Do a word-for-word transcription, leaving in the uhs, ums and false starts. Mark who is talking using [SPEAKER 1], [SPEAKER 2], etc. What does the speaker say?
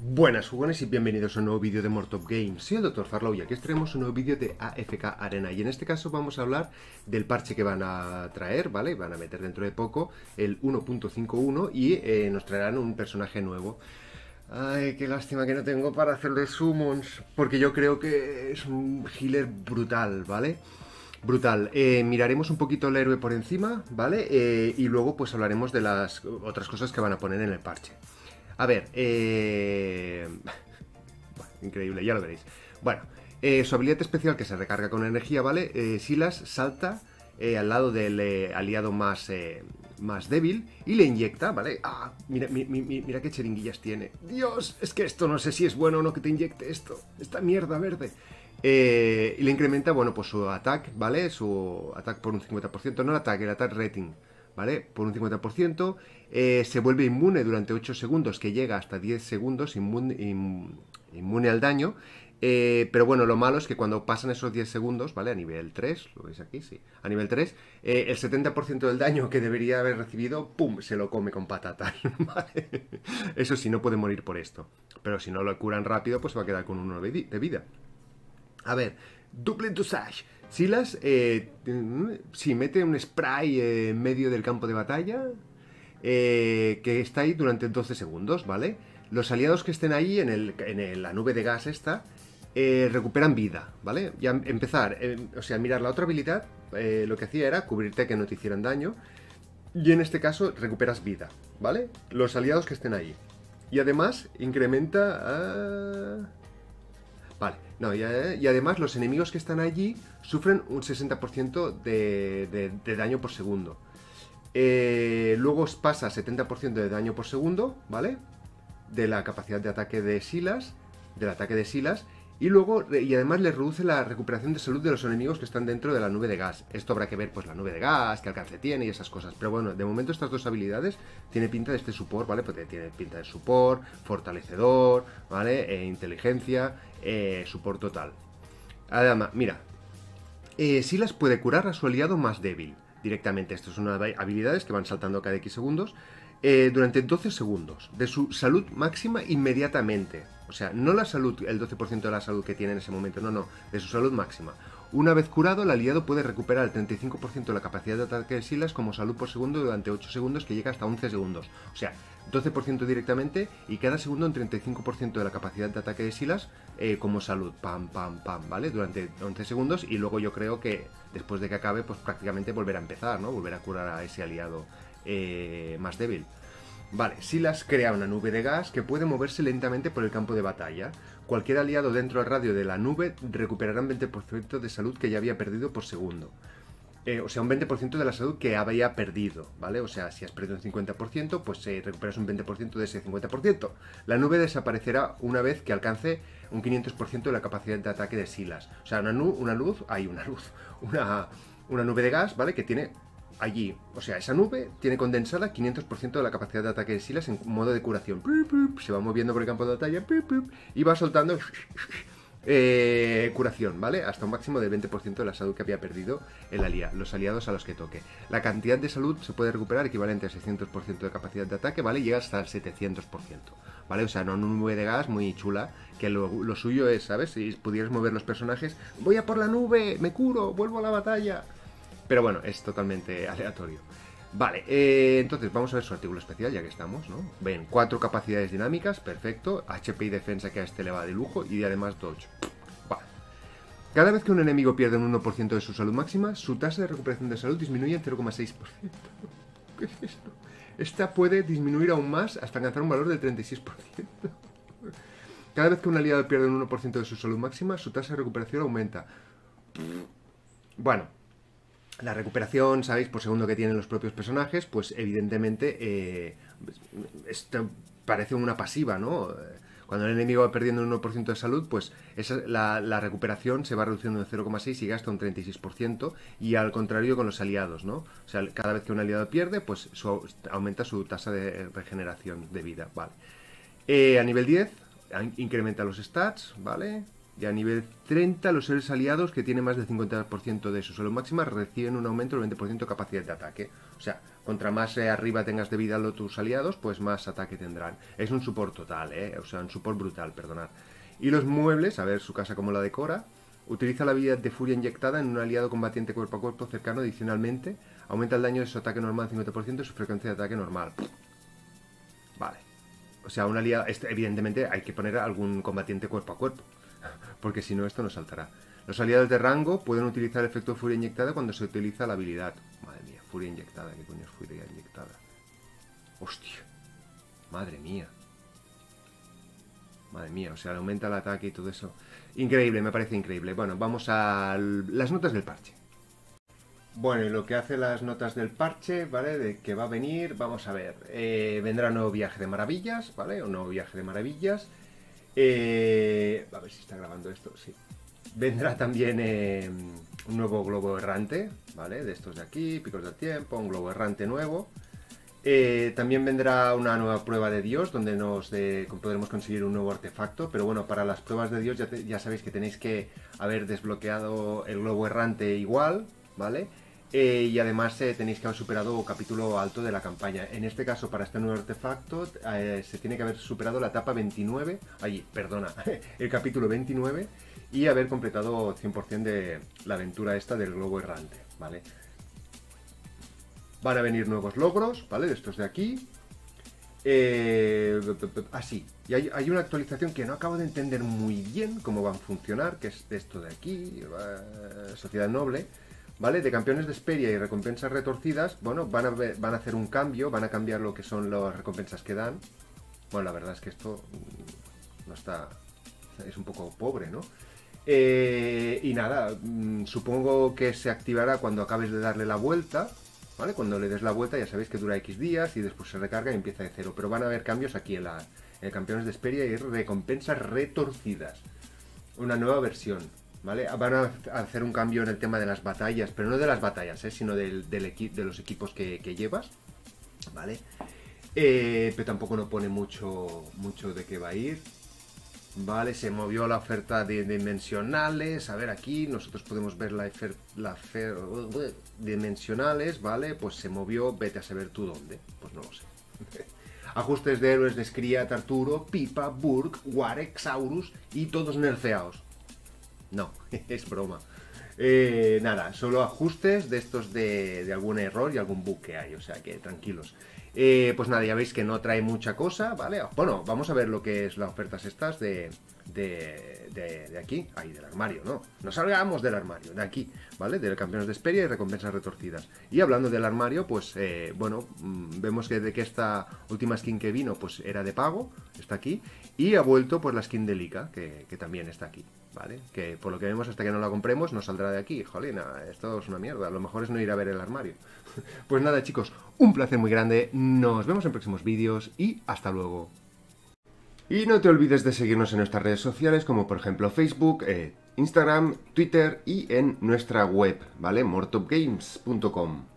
[SPEAKER 1] Buenas jugones y bienvenidos a un nuevo vídeo de Mortop Games. Soy el doctor Farlow y aquí os traemos un nuevo vídeo de A F K Arena. Y en este caso vamos a hablar del parche que van a traer, ¿vale? Van a meter dentro de poco el uno punto cincuenta y uno y eh, nos traerán un personaje nuevo. Ay, qué lástima que no tengo para hacerle summons, porque yo creo que es un healer brutal, ¿vale? Brutal. Eh, miraremos un poquito el héroe por encima, ¿vale? Eh, y luego pues hablaremos de las otras cosas que van a poner en el parche. A ver, eh... bueno, increíble, ya lo veréis. Bueno, eh, su habilidad especial que se recarga con energía, ¿vale? Eh, Silas salta eh, al lado del eh, aliado más, eh, más débil y le inyecta, ¿vale? Ah, mira, mi, mi, mira qué cheringuillas tiene. Dios, es que esto no sé si es bueno o no que te inyecte esto. Esta mierda verde. Eh, y le incrementa, bueno, pues su ataque, ¿vale? Su ataque por un cincuenta por ciento, no el ataque, el ataque rating, ¿vale? Por un cincuenta por ciento. Eh, se vuelve inmune durante ocho segundos, que llega hasta diez segundos, inmune, in, inmune al daño. Eh, pero bueno, lo malo es que cuando pasan esos diez segundos, ¿vale? A nivel tres, ¿lo veis aquí? Sí. A nivel tres, eh, el setenta por ciento del daño que debería haber recibido, ¡pum!, se lo come con patatas, ¿vale? Eso sí, no puede morir por esto. Pero si no lo curan rápido, pues se va a quedar con uno de vida. A ver, double dosage. Silas, eh, si mete un spray eh, en medio del campo de batalla, eh, que está ahí durante doce segundos, ¿vale? Los aliados que estén ahí en, el, en el, la nube de gas esta, eh, recuperan vida, ¿vale? Ya empezar, eh, o sea, mirar la otra habilidad, eh, lo que hacía era cubrirte que no te hicieran daño, y en este caso recuperas vida, ¿vale? Los aliados que estén ahí. Y además incrementa... a... Vale, no, y, y además los enemigos que están allí sufren un sesenta por ciento de, de, de daño por segundo. Eh, luego os pasa setenta por ciento de daño por segundo, ¿vale? De la capacidad de ataque de Silas, del ataque de Silas. Y luego, y además le reduce la recuperación de salud de los enemigos que están dentro de la nube de gas. Esto habrá que ver, pues, la nube de gas, qué alcance tiene y esas cosas. Pero bueno, de momento estas dos habilidades tiene pinta de este support, ¿vale? Porque tiene pinta de support, fortalecedor, ¿vale? E inteligencia, eh, support total. Además, mira, eh, Silas puede curar a su aliado más débil directamente. Estas son habilidades que van saltando cada X segundos. Eh, durante doce segundos de su salud máxima inmediatamente. O sea, no la salud, el doce por ciento de la salud que tiene en ese momento, no, no, de su salud máxima. Una vez curado, el aliado puede recuperar el treinta y cinco por ciento de la capacidad de ataque de Silas como salud por segundo durante ocho segundos, que llega hasta once segundos. O sea, doce por ciento directamente y cada segundo un treinta y cinco por ciento de la capacidad de ataque de Silas eh, como salud. Pam, pam, pam, ¿vale? Durante once segundos y luego yo creo que después de que acabe, pues prácticamente volverá a empezar, ¿no? Volver a curar a ese aliado eh, más débil. Vale, Silas crea una nube de gas que puede moverse lentamente por el campo de batalla. Cualquier aliado dentro del radio de la nube recuperará un veinte por ciento de salud que ya había perdido por segundo. Eh, o sea, un veinte por ciento de la salud que había perdido, ¿vale? O sea, si has perdido un cincuenta por ciento, pues eh, recuperas un veinte por ciento de ese cincuenta por ciento. La nube desaparecerá una vez que alcance un quinientos por ciento de la capacidad de ataque de Silas. O sea, una, nu una luz, hay una luz, una, una nube de gas, ¿vale? Que tiene allí, o sea, esa nube tiene condensada quinientos por ciento de la capacidad de ataque de Silas en modo de curación. Se va moviendo por el campo de batalla y va soltando eh, curación, ¿vale? Hasta un máximo del veinte por ciento de la salud que había perdido el aliado, los aliados a los que toque. La cantidad de salud se puede recuperar equivalente a seiscientos por ciento de capacidad de ataque, ¿vale? Llega hasta el setecientos por ciento, ¿vale? O sea, no una nube de gas muy chula, que lo, lo suyo es, ¿sabes? Si pudieras mover los personajes, voy a por la nube, me curo, vuelvo a la batalla. Pero bueno, es totalmente aleatorio. Vale, eh, entonces vamos a ver su artículo especial, ya que estamos, ¿no? Ven, cuatro capacidades dinámicas, perfecto. H P y defensa, que a este le va de lujo. Y además dodge. Vale. Cada vez que un enemigo pierde un uno por ciento de su salud máxima, su tasa de recuperación de salud disminuye en cero coma seis por ciento. ¿Qué es esto? Esta puede disminuir aún más hasta alcanzar un valor del treinta y seis por ciento. Cada vez que un aliado pierde un uno por ciento de su salud máxima, su tasa de recuperación aumenta. Bueno, la recuperación, ¿sabéis? Por segundo que tienen los propios personajes, pues evidentemente eh, esto parece una pasiva, ¿no? Cuando el enemigo va perdiendo un uno por ciento de salud, pues esa, la, la recuperación se va reduciendo en cero coma seis y gasta un treinta y seis por ciento, y al contrario con los aliados, ¿no? O sea, cada vez que un aliado pierde, pues su, aumenta su tasa de regeneración de vida, ¿vale? Eh, a nivel diez, incrementa los stats, ¿vale? Y a nivel treinta, los seres aliados que tienen más del cincuenta por ciento de su salud máxima reciben un aumento del veinte por ciento de capacidad de ataque. O sea, contra más eh, arriba tengas de vida a tus aliados, pues más ataque tendrán. Es un support total, ¿eh? O sea, un support brutal, perdonad. Y los muebles, a ver su casa cómo la decora. Utiliza la habilidad de furia inyectada en un aliado combatiente cuerpo a cuerpo cercano. Adicionalmente, aumenta el daño de su ataque normal cincuenta por ciento y su frecuencia de ataque normal. Vale. O sea, un aliado... Este, evidentemente hay que poner algún combatiente cuerpo a cuerpo, porque si no esto no saltará. Los aliados de rango pueden utilizar el efecto de furia inyectada cuando se utiliza la habilidad. Madre mía, furia inyectada. ¿Qué coño es furia inyectada? Hostia. Madre mía. Madre mía, o sea, le aumenta el ataque y todo eso. Increíble, me parece increíble. Bueno, vamos a las notas del parche. Bueno, y lo que hace las notas del parche, ¿vale? De que va a venir, vamos a ver. Eh, vendrá un nuevo viaje de maravillas, ¿vale? Un nuevo viaje de maravillas. Eh, a ver si está grabando esto, sí. Vendrá también eh, un nuevo globo errante, ¿vale? De estos de aquí, picos del tiempo, un globo errante nuevo. Eh, también vendrá una nueva prueba de Dios, donde nos de, podremos conseguir un nuevo artefacto. Pero bueno, para las pruebas de Dios ya, te, ya sabéis que tenéis que haber desbloqueado el globo errante igual, ¿vale? Eh, y además eh, tenéis que haber superado un capítulo alto de la campaña. En este caso, para este nuevo artefacto, eh, se tiene que haber superado la etapa veintinueve, ay, perdona, el capítulo veintinueve, y haber completado cien por cien de la aventura esta del globo errante, ¿vale? Van a venir nuevos logros, ¿vale? De estos de aquí. Eh, así, ah, y hay, hay una actualización que no acabo de entender muy bien cómo van a funcionar, que es esto de aquí, eh, Sociedad Noble, ¿vale? De campeones de Hesperia y recompensas retorcidas. Bueno, van a, ver, van a hacer un cambio, van a cambiar lo que son las recompensas que dan. Bueno, la verdad es que esto no está... es un poco pobre, ¿no? Eh, y nada, mmm, supongo que se activará cuando acabes de darle la vuelta, ¿vale? Cuando le des la vuelta ya sabéis que dura X días y después se recarga y empieza de cero. Pero van a haber cambios aquí en, la, en campeones de Hesperia y recompensas retorcidas. Una nueva versión, ¿vale? Van a hacer un cambio en el tema de las batallas, pero no de las batallas, ¿eh? Sino del, del equi de los equipos que, que llevas, ¿vale? Eh, pero tampoco no pone mucho, mucho de qué va a ir. Vale, se movió la oferta de dimensionales. A ver, aquí nosotros podemos ver la oferta la dimensionales, ¿vale? Pues se movió, vete a saber tú dónde. Pues no lo sé. Ajustes de héroes de Skria, Arturo, Pipa, Burg, Warek, Saurus y todos nerfeados. No, es broma. Eh, nada, solo ajustes de estos de, de algún error y algún bug que hay, o sea que tranquilos. Eh, pues nada, ya veis que no trae mucha cosa, ¿vale? Bueno, vamos a ver lo que es las ofertas estas de, de, de, de aquí. Ahí, del armario, ¿no? No salgamos del armario, de aquí, ¿vale? Del campeones de Hesperia y recompensas retorcidas. Y hablando del armario, pues, eh, bueno, mmm, vemos que de que esta última skin que vino, pues era de pago, está aquí. Y ha vuelto, pues, la skin de Lika, que, que también está aquí, ¿vale? Que por lo que vemos, hasta que no la compremos, no saldrá de aquí. Jolín, esto es una mierda, a lo mejor es no ir a ver el armario. Pues nada, chicos, un placer muy grande, nos vemos en próximos vídeos y hasta luego. Y no te olvides de seguirnos en nuestras redes sociales, como por ejemplo Facebook, eh, Instagram, Twitter y en nuestra web, ¿vale? mortopgames punto com.